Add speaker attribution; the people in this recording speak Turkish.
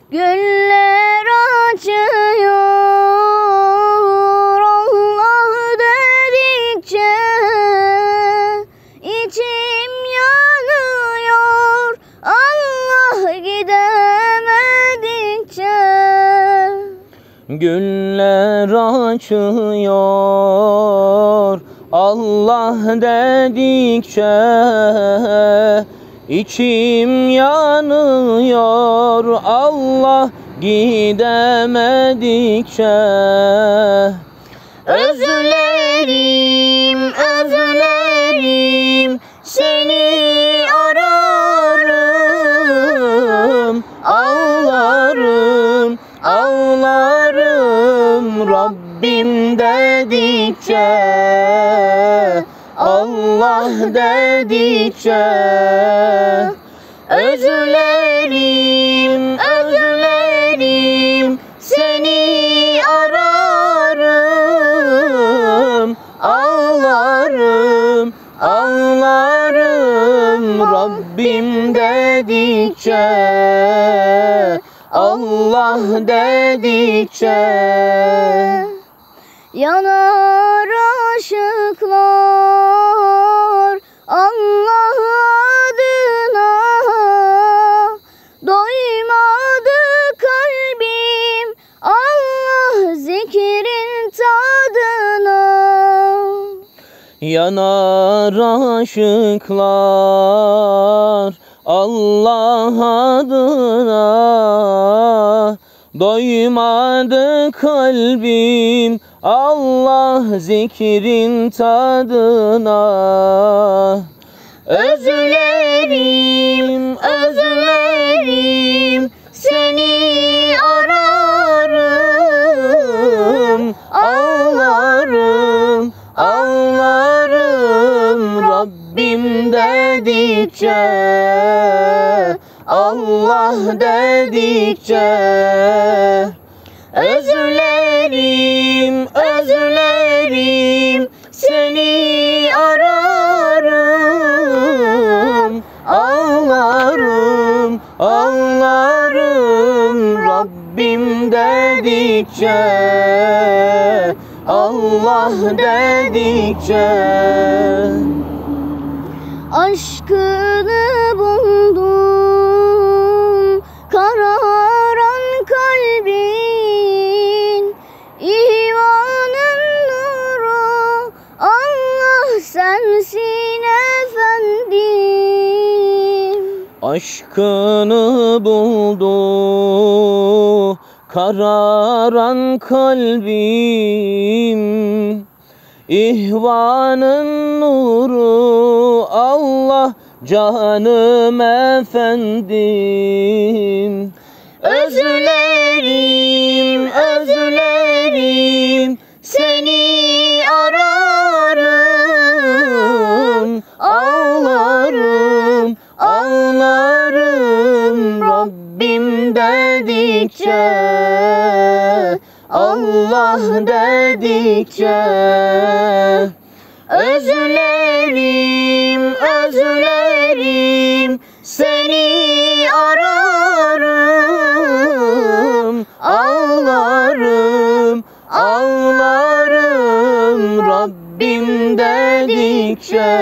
Speaker 1: Güller açıyor Allah dedikçe, içim yanıyor Allah gidemedikçe.
Speaker 2: Güller açıyor Allah dedikçe, içim yanıyor Allah gidemedikçe.
Speaker 1: Özlerim, özlerim, seni ararım.
Speaker 2: Ağlarım, ağlarım Rabbim dedikçe, Allah dedikçe.
Speaker 1: Özlerim, özlerim, seni ararım.
Speaker 2: Ağlarım, ağlarım Rabbim dedikçe, Allah dedikçe.
Speaker 1: Yanar aşıklar Allah adına, doymadı kalbim Allah zikrin tadına.
Speaker 2: Yanar aşıklar Allah adına, doymadı kalbim Allah zikrin tadına.
Speaker 1: Özlerim, özlerim, seni ararım.
Speaker 2: Ağlarım, ağlarım Rabbim dedikçe, Allah dedikçe.
Speaker 1: Özlerim, özlerim, seni ararım.
Speaker 2: Ağlarım, ağlarım Rabbim dedikçe, Allah dedikçe.
Speaker 1: Aşkını buldum kararan kalbin, İhvanın nuru Allah sensin efendim.
Speaker 2: Aşkını buldu kararan kalbim, İhvanın nuru Allah canım efendim.
Speaker 1: Özlerim, özlerim, seni ararım.
Speaker 2: Ağlarım, ağlarım Rabbim dedikçe, Allah dedikçe.
Speaker 1: Özlerim, özlerim, seni ararım.
Speaker 2: Ağlarım, ağlarım Rabbim dedikçe,